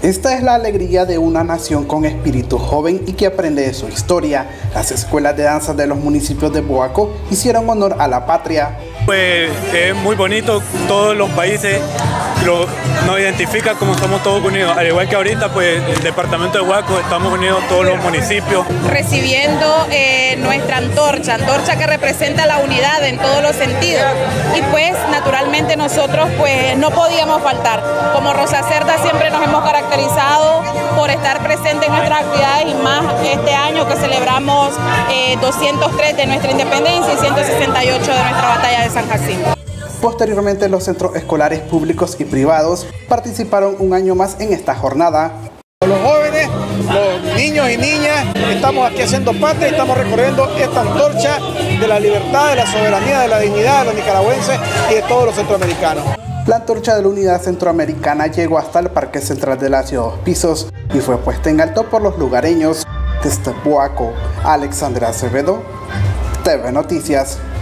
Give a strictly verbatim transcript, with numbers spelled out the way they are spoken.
Esta es la alegría de una nación con espíritu joven y que aprende de su historia. Las escuelas de danza de los municipios de Boaco hicieron honor a la patria. Pues es muy bonito, todos los países lo, nos identifican como somos todos unidos, al igual que ahorita pues el departamento de Boaco estamos unidos todos los municipios. Recibiendo eh, nuestra antorcha, antorcha que representa la unidad en todos los sentidos y pues naturalmente nosotros pues no podíamos faltar. Como Rosa Cerda siempre nos hemos caracterizado por estar presentes en nuestras actividades y más este año que celebramos eh, doscientos tres de nuestra independencia y ciento sesenta y ocho de nuestra batalla de San Jacinto. Posteriormente, los centros escolares públicos y privados participaron un año más en esta jornada. Los jóvenes, los niños y niñas, estamos aquí haciendo patria y estamos recorriendo esta antorcha de la libertad, de la soberanía, de la dignidad de los nicaragüenses y de todos los centroamericanos. La antorcha de la Unidad Centroamericana llegó hasta el Parque Central de la Ciudad Dos Pisos y fue puesta en alto por los lugareños. Desde Boaco, Alexandra Acevedo, T V Noticias.